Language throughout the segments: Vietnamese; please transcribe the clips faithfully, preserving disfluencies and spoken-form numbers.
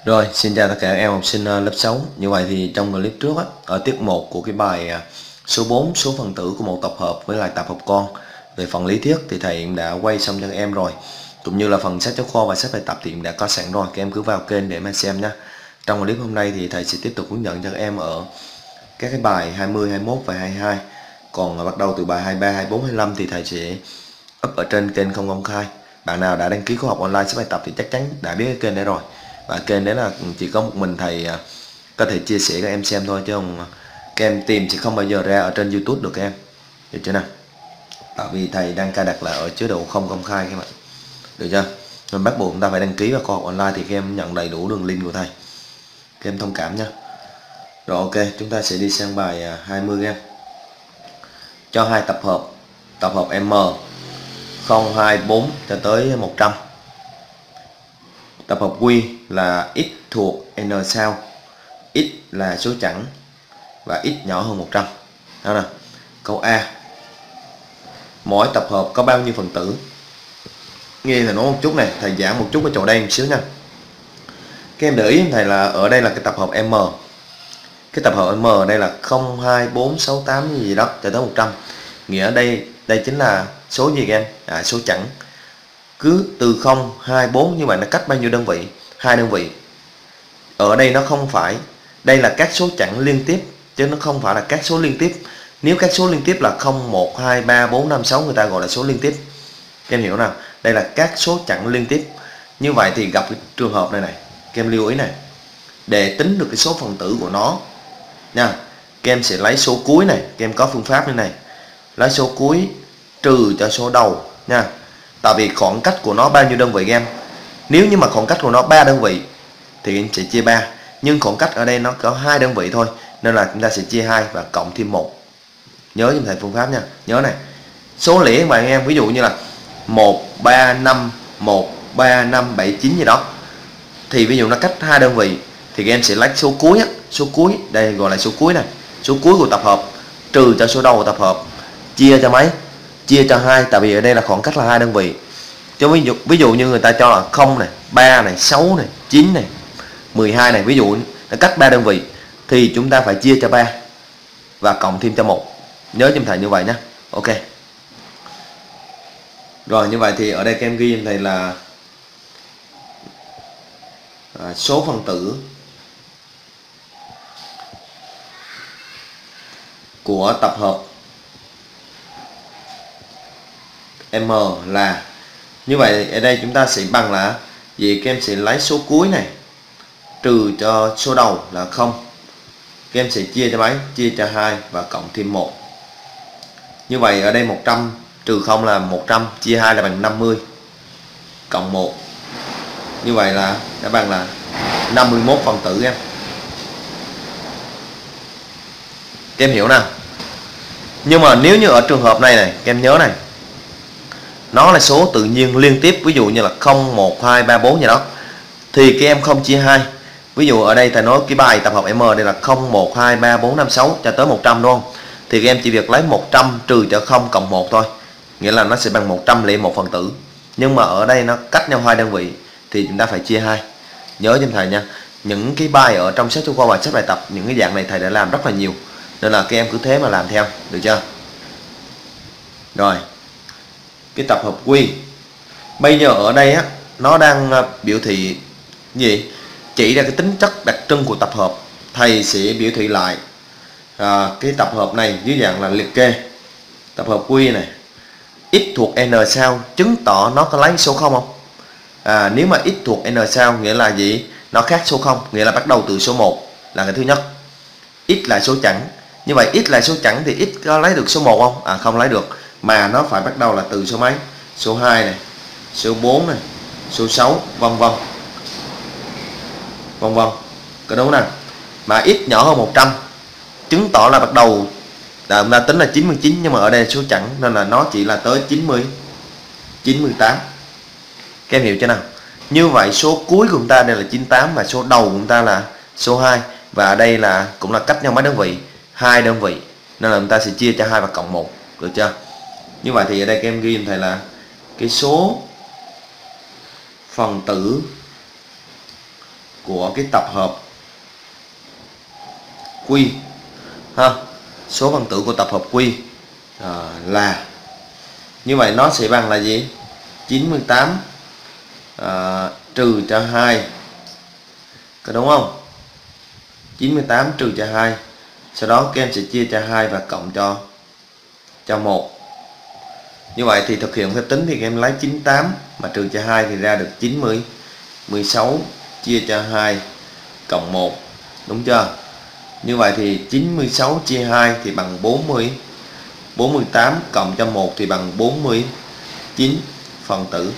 Rồi, xin chào tất cả các em học sinh lớp sáu. Như vậy thì trong clip trước á, ở tiết một của cái bài số bốn số phần tử của một tập hợp với lại tập hợp con về phần lý thuyết thì thầy đã quay xong cho các em rồi. Cũng như là phần sách giáo khoa và sách bài tập thì đã có sẵn rồi, các em cứ vào kênh để mà xem nhé. Trong clip hôm nay thì thầy sẽ tiếp tục hướng dẫn cho các em ở các cái bài hai mươi, hai mươi mốt và hai mươi hai. Còn bắt đầu từ bài hai mươi ba, hai mươi bốn, hai mươi lăm thì thầy sẽ up ở trên kênh không công khai. Bạn nào đã đăng ký khóa học online sách bài tập thì chắc chắn đã biết cái kênh đấy rồi. Và kênh đấy là chỉ có một mình thầy có thể chia sẻ các em xem thôi, chứ không các em tìm sẽ không bao giờ ra ở trên YouTube được các em, được chưa nào? Tại vì thầy đang cài đặt là ở chế độ không công khai các bạn, được chưa? Mình bắt buộc chúng ta phải đăng ký vào khóa học online thì các em nhận đầy đủ đường link của thầy. Các em thông cảm nha. Rồi ok, chúng ta sẽ đi sang bài hai mươi em. Cho hai tập hợp, tập hợp M không, hai, bốn cho tới một trăm. Tập hợp Q là x thuộc n sao, x là số chẵn và x nhỏ hơn một trăm. Đó nè. Câu A. Mỗi tập hợp có bao nhiêu phần tử? Nghe thầy nói một chút này, thầy giảng một chút ở chỗ đây một xíu nha. Các em để ý thầy là ở đây là cái tập hợp M. Cái tập hợp M ở đây là không, hai, bốn, sáu, tám gì đó cho tới một trăm. Nghĩa ở đây đây chính là số gì các em? À, số chẵn. Cứ từ không, hai, bốn như vậy nó cách bao nhiêu đơn vị? Hai đơn vị. Ở đây nó không phải, đây là các số chẵn liên tiếp chứ nó không phải là các số liên tiếp. Nếu các số liên tiếp là không, một, hai, ba, bốn, năm, sáu người ta gọi là số liên tiếp. Các em hiểu nào? Đây là các số chẵn liên tiếp. Như vậy thì gặp cái trường hợp này này, các em lưu ý này. Để tính được cái số phần tử của nó nha, các em sẽ lấy số cuối này, các em có phương pháp như này. Lấy số cuối trừ cho số đầu nha. Tại vì khoảng cách của nó bao nhiêu đơn vị các em? Nếu như mà khoảng cách của nó ba đơn vị thì em sẽ chia ba, nhưng khoảng cách ở đây nó có hai đơn vị thôi nên là chúng ta sẽ chia hai và cộng thêm một. Nhớ giùm thầy phương pháp nha. Nhớ này. Số lẻ các bạn em, ví dụ như là một, ba, năm, một, ba, năm, bảy, chín gì đó. Thì ví dụ nó cách hai đơn vị thì các em sẽ lấy số cuối á, số cuối, đây gọi là số cuối này, số cuối của tập hợp trừ cho số đầu của tập hợp, chia cho mấy? Chia cho hai, tại vì ở đây là khoảng cách là hai đơn vị. Cho ví dụ ví dụ như người ta cho là không này, ba này, sáu này, chín này, mười hai này, ví dụ nó cách ba đơn vị thì chúng ta phải chia cho ba và cộng thêm cho một. Nhớ giùm thầy như vậy nhé. Ok. Rồi như vậy thì ở đây các em ghi giùm thầy là à, số phần tử của tập hợp M là như vậy. Ở đây chúng ta sẽ bằng là gì? Các em sẽ lấy số cuối này trừ cho số đầu là không. Các em sẽ chia cho mấy? Chia cho hai và cộng thêm một. Như vậy ở đây một trăm trừ không là một trăm, chia hai là bằng năm mươi, cộng một. Như vậy là đã bằng là năm mươi mốt phần tử em. Các em hiểu nào? Nhưng mà nếu như ở trường hợp này này, các em nhớ này, nó là số tự nhiên liên tiếp, ví dụ như là không, một, hai, ba, bốn gì đó, thì các em không chia hai. Ví dụ ở đây thầy nói cái bài tập hợp M đây là không, một, hai, ba, bốn, năm, sáu cho tới một trăm đúng không? Thì các em chỉ việc lấy một trăm trừ cho không cộng một thôi. Nghĩa là nó sẽ bằng một trăm lẻ một phần tử. Nhưng mà ở đây nó cách nhau hai đơn vị thì chúng ta phải chia hai. Nhớ giùm thầy nha. Những cái bài ở trong sách giáo khoa và sách bài tập, những cái dạng này thầy đã làm rất là nhiều. Nên là các em cứ thế mà làm theo, được chưa? Rồi. Cái tập hợp Q. Bây giờ ở đây á, nó đang biểu thị gì? Chỉ ra cái tính chất đặc trưng của tập hợp. Thầy sẽ biểu thị lại à, cái tập hợp này dưới dạng là liệt kê. Tập hợp Q này, x thuộc n sao chứng tỏ nó có lấy số không không? À, nếu mà x thuộc n sao nghĩa là gì? Nó khác số không, nghĩa là bắt đầu từ số một là cái thứ nhất. X là số chẵn. Như vậy x là số chẵn thì x có lấy được số một không? À, không lấy được, mà nó phải bắt đầu là từ số mấy? Số hai này, số bốn này, số sáu, vân vân. Vân vân. Có đúng nào? Mà x nhỏ hơn một trăm chứng tỏ là bắt đầu là chúng ta tính là chín mươi chín, nhưng mà ở đây là số chẵn nên là nó chỉ là tới chín mươi, chín mươi tám. Các em hiểu chưa nào? Như vậy số cuối của chúng ta đây là chín mươi tám và số đầu của chúng ta là số hai, và ở đây là cũng là cách nhau mấy đơn vị? Hai đơn vị. Nên là chúng ta sẽ chia cho hai và cộng một, được chưa? Như vậy thì ở đây các em ghi thầy là cái số phần tử của cái tập hợp Q ha, số phần tử của tập hợp Q à, là như vậy nó sẽ bằng là gì? chín mươi tám à, trừ cho hai, có đúng không? chín mươi tám trừ cho hai, sau đó các em sẽ chia cho hai và cộng cho cho một. Như vậy thì thực hiện phép tính thì các em lấy chín mươi tám mà trừ cho hai thì ra được chín mươi, mười sáu chia cho hai cộng một, đúng chưa? Như vậy thì chín mươi sáu chia hai thì bằng bốn mươi, bốn mươi tám cộng cho một thì bằng bốn mươi chín phần tử.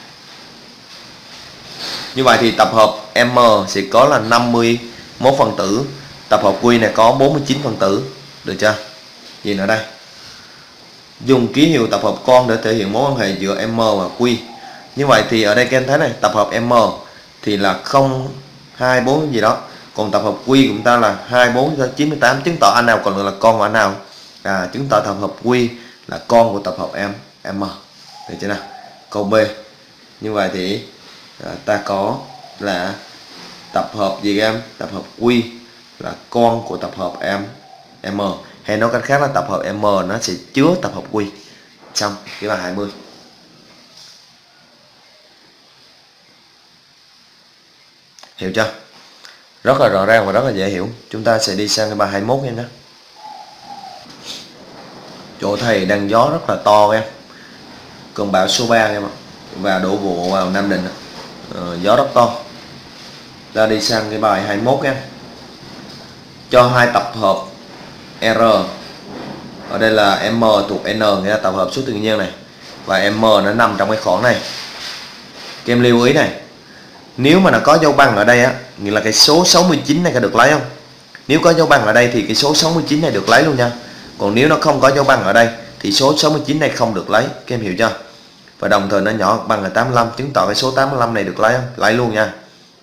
Như vậy thì tập hợp M sẽ có là năm mươi mốt phần tử, tập hợp Q này có bốn mươi chín phần tử, được chưa? Nhìn ở đây, dùng ký hiệu tập hợp con để thể hiện mối quan hệ giữa M và Q. Như vậy thì ở đây các em thấy này, tập hợp M thì là không, hai, bốn gì đó, còn tập hợp Q của chúng ta là hai, bốn, chín mươi tám, chứng tỏ anh nào còn là con của anh nào? À, chứng tỏ tập hợp Q là con của tập hợp M, M. Được chưa nào? Câu B. Như vậy thì à, ta có là tập hợp gì các em? Tập hợp Q là con của tập hợp M, M. Hay nói cách khác là tập hợp M nó sẽ chứa tập hợp Q. Xong cái bài hai mươi. Hiểu chưa? Rất là rõ ràng và rất là dễ hiểu. Chúng ta sẽ đi sang cái bài hai mươi mốt nha. Chỗ thầy đang gió rất là to em. Cơn bão số ba em ạ. Và đổ bộ vào Nam Định. Ờ, gió rất to. Ta đi sang cái bài hai mươi mốt em. Cho hai tập hợp R. Ở đây là M thuộc N, nghĩa là tập hợp số tự nhiên này. Và M nó nằm trong cái khoảng này. Các em lưu ý này. Nếu mà nó có dấu bằng ở đây á, nghĩa là cái số sáu mươi chín này có được lấy không? Nếu có dấu bằng ở đây thì cái số sáu mươi chín này được lấy luôn nha. Còn nếu nó không có dấu bằng ở đây thì số sáu mươi chín này không được lấy. Các em hiểu chưa? Và đồng thời nó nhỏ bằng là tám mươi lăm, chứng tỏ cái số tám mươi lăm này được lấy không? Lấy luôn nha.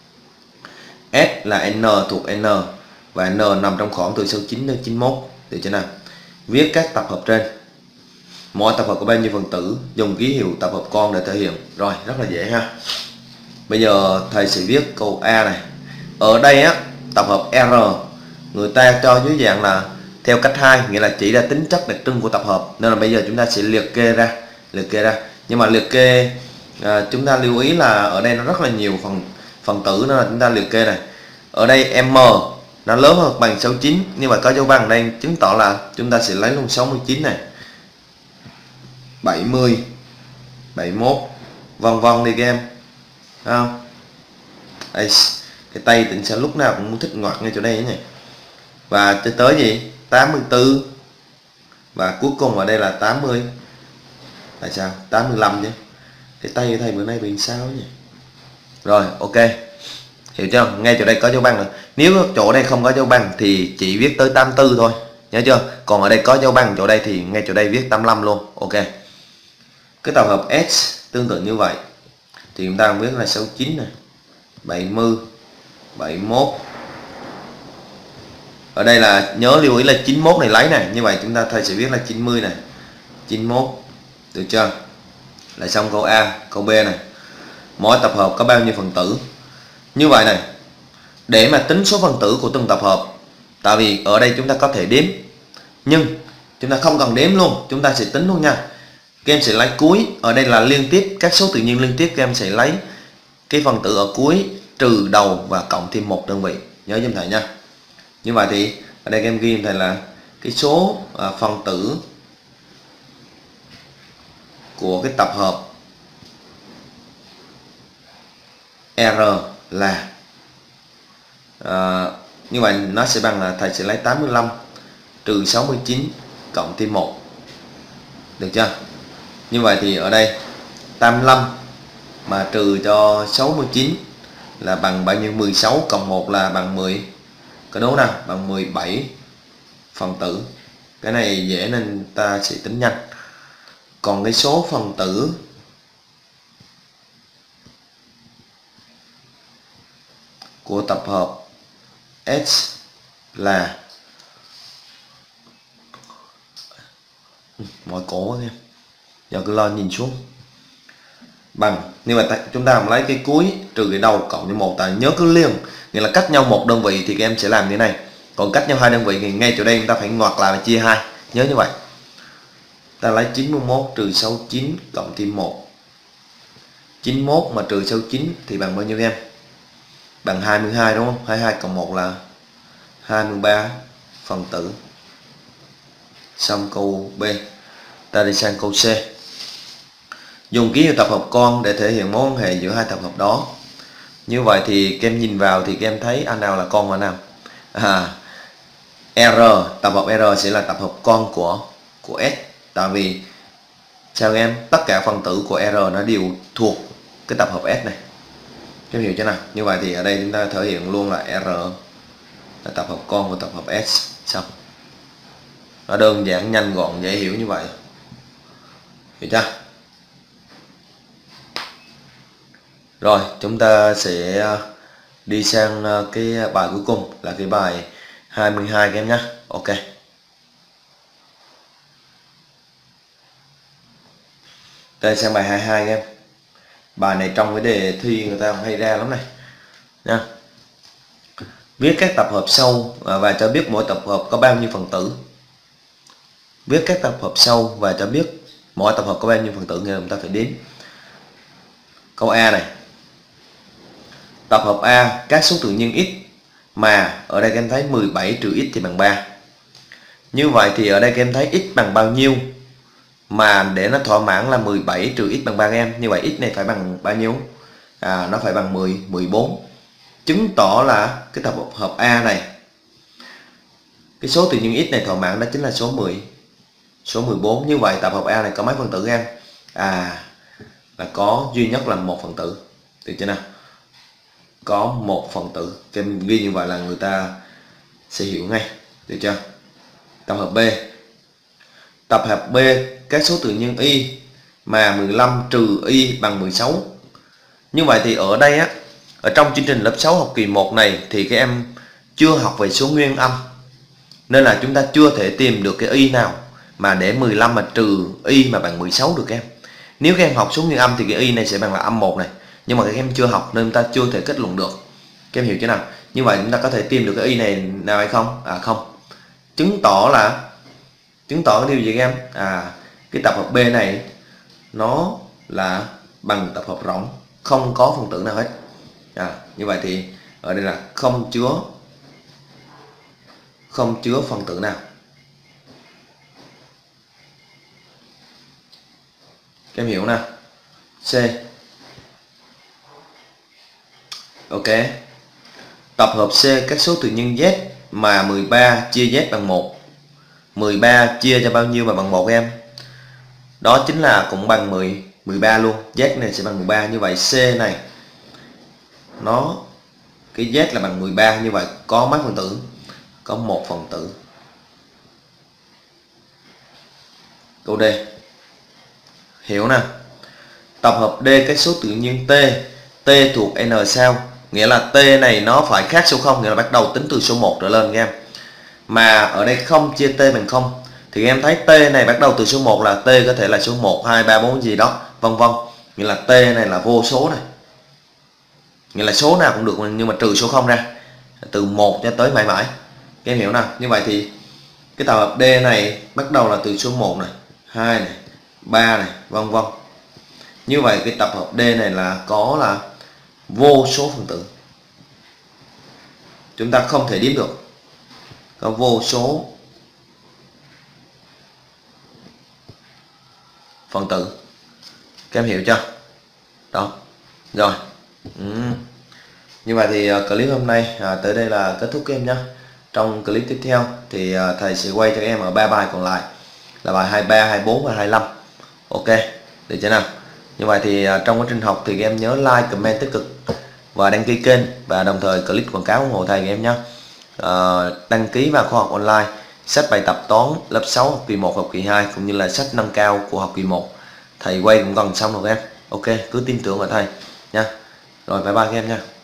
S là N thuộc N và N nằm trong khoảng từ số chín đến chín mươi mốt. Được chưa nào? Viết các tập hợp trên. Mỗi tập hợp có bao nhiêu phần tử, dùng ký hiệu tập hợp con để thể hiện. Rồi, rất là dễ ha. Bây giờ thầy sẽ viết câu A này. Ở đây á, tập hợp R người ta cho dưới dạng là theo cách hai, nghĩa là chỉ ra tính chất đặc trưng của tập hợp. Nên là bây giờ chúng ta sẽ liệt kê ra, liệt kê ra. Nhưng mà liệt kê à, chúng ta lưu ý là ở đây nó rất là nhiều phần phần tử, nên là chúng ta liệt kê này. Ở đây M nó lớn hơn bằng sáu mươi chín, nhưng mà có dấu bằng đây chứng tỏ là chúng ta sẽ lấy luôn sáu mươi chín này. bảy mươi, bảy mươi mốt, vân vân đi các em. Không? Đây, cái tay tỉnh sẽ lúc nào cũng thích ngoặt ngay chỗ đây nhỉ. Và cho tới gì? tám mươi tư. Và cuối cùng ở đây là tám mươi. Tại sao? tám mươi lăm chứ. Cái tay thầy bữa nay bị sao nhỉ? Rồi, ok. Hiểu chưa? Ngay chỗ đây có dấu bằng rồi. Nếu chỗ đây không có dấu bằng thì chỉ viết tới tám mươi tư thôi. Nhớ chưa? Còn ở đây có dấu bằng chỗ đây thì ngay chỗ đây viết tám mươi lăm luôn. Ok. Cái tập hợp S tương tự như vậy. Thì chúng ta viết là sáu mươi chín này, bảy mươi, bảy mươi mốt. Ở đây là nhớ lưu ý là chín mươi mốt này lấy này, như vậy chúng ta thầy sẽ viết là chín mươi này, chín mươi mốt. Được chưa? Lại xong câu A, câu B này. Mỗi tập hợp có bao nhiêu phần tử? Như vậy này, để mà tính số phần tử của từng tập hợp, tại vì ở đây chúng ta có thể đếm, nhưng chúng ta không cần đếm luôn, chúng ta sẽ tính luôn nha. Các em sẽ lấy cuối, ở đây là liên tiếp, các số tự nhiên liên tiếp, các em sẽ lấy cái phần tử ở cuối trừ đầu và cộng thêm một đơn vị. Nhớ giùm thầy nha. Như vậy thì ở đây các em ghi giùm thầy là cái số à, phần tử của cái tập hợp R là à, như vậy nó sẽ bằng là thầy sẽ lấy tám mươi lăm trừ sáu mươi chín cộng thêm một. Được chưa? Như vậy thì ở đây tám mươi lăm mà trừ cho sáu mươi chín là bằng bao nhiêu? mười sáu cộng một là bằng mười. Có đúng nào? Bằng mười bảy phần tử. Cái này dễ nên ta sẽ tính nhanh. Còn cái số phần tử của tập hợp S là mỏi cổ em. Giờ cứ lo nhìn xuống. bằng, như vậy chúng ta lấy cái cuối trừ cái đầu cộng với một, ta nhớ cứ liền, nghĩa là cách nhau một đơn vị thì các em sẽ làm như thế này, còn cách nhau hai đơn vị thì ngay chỗ đây chúng ta phải ngoặc lại và chia hai, nhớ như vậy. Ta lấy chín mươi mốt trừ sáu mươi chín cộng thêm một, chín mươi mốt mà trừ sáu mươi chín thì bằng bao nhiêu em? Bằng hai mươi hai đúng không? hai mươi hai cộng một là hai mươi ba phần tử. Xong câu B. Ta đi sang câu C. Dùng ký hiệu tập hợp con để thể hiện mối quan hệ giữa hai tập hợp đó. Như vậy thì các em nhìn vào thì các em thấy anh nào là con và nào? À, R, tập hợp R sẽ là tập hợp con của của S. Tại vì sao em? Tất cả phần tử của R nó đều thuộc cái tập hợp S này. Các em hiểu chưa nào? Như vậy thì ở đây chúng ta thể hiện luôn là R là tập hợp con của tập hợp S. Xong. Nó đơn giản, nhanh gọn, dễ hiểu như vậy. Hiểu chưa? Rồi, chúng ta sẽ đi sang cái bài cuối cùng là cái bài hai mươi hai các em nhé. Ok. Đây sang bài hai mươi hai các em. Bài này trong cái đề thi người ta hay ra lắm này. Nha. Viết các tập hợp sau và cho biết mỗi tập hợp có bao nhiêu phần tử. Viết các tập hợp sau và cho biết mỗi tập hợp có bao nhiêu phần tử, nghĩa là chúng ta phải đếm. Câu A này. Tập hợp A các số tự nhiên x mà ở đây các em thấy mười bảy trừ x thì bằng ba. Như vậy thì ở đây các em thấy x bằng bao nhiêu mà để nó thỏa mãn là mười bảy trừ x bằng ba các em. Như vậy x này phải bằng bao nhiêu? À, nó phải bằng mười, mười bốn. Chứng tỏ là cái tập hợp A này, cái số tự nhiên x này thỏa mãn đó chính là số mười, số mười bốn. Như vậy tập hợp A này có mấy phần tử các em? À, là có duy nhất là một phần tử. Được chưa nào? Có một phần tử. Cho nên ghi như vậy là người ta sẽ hiểu ngay. Được chưa? Tập hợp B. Tập hợp B các số tự nhiên y mà mười lăm trừ y bằng mười sáu. Như vậy thì ở đây á, ở trong chương trình lớp sáu học kỳ một này thì các em chưa học về số nguyên âm, nên là chúng ta chưa thể tìm được cái y nào mà để mười lăm mà trừ y mà bằng mười sáu được các em. Nếu các em học số nguyên âm thì cái y này sẽ bằng là âm một này, nhưng mà các em chưa học nên chúng ta chưa thể kết luận được. Các em hiểu chưa nào? Như vậy chúng ta có thể tìm được cái y này nào hay không? À không. Chứng tỏ là chứng tỏ cái điều gì các em? À, cái tập hợp B này nó là bằng tập hợp rỗng, không có phần tử nào hết. À, như vậy thì ở đây là không chứa không chứa phần tử nào. Các em hiểu nào? C. Ok. Tập hợp C các số tự nhiên Z mà mười ba chia Z bằng một. mười ba chia cho bao nhiêu mà bằng một em? Đó chính là cũng bằng mười, mười ba luôn. Z này sẽ bằng mười ba. Như vậy C này nó cái Z là bằng mười ba. Như vậy có mấy phần tử? Có một phần tử. Câu D. Hiểu nè. Tập hợp D các số tự nhiên T. T thuộc N sao? Nghĩa là T này nó phải khác số không, nghĩa là bắt đầu tính từ số một trở lên các em. Mà ở đây không chia T bằng không thì em thấy T này bắt đầu từ số một là T có thể là số một, hai, ba, bốn gì đó, vân vân. Nghĩa là T này là vô số này. Nghĩa là số nào cũng được nhưng mà trừ số không ra. Từ một cho tới mãi mãi. Các em hiểu nào? Như vậy thì cái tập hợp D này bắt đầu là từ số một này, hai này, ba này, vân vân. Như vậy cái tập hợp D này là có là vô số phần tử. Chúng ta không thể đếm được. Có vô số phần tử. Các em hiểu chưa? Đó. Rồi. Ừ. Như vậy thì clip hôm nay à, tới đây là kết thúc các em nhé. Trong clip tiếp theo thì à, thầy sẽ quay cho các em ở ba bài còn lại là bài hai mươi ba, hai mươi bốn và hai mươi lăm. Ok, được chưa nào? Như vậy thì à, trong quá trình học thì các em nhớ like, comment tích cực và đăng ký kênh, và đồng thời click quảng cáo ủng hộ thầy các em nhé. À, đăng ký vào khóa học online sách bài tập toán lớp sáu học kỳ một, học kỳ hai cũng như là sách nâng cao của học kỳ một. Thầy quay cũng gần xong rồi các em. Ok, cứ tin tưởng vào thầy nha. Rồi bye bye các em nha.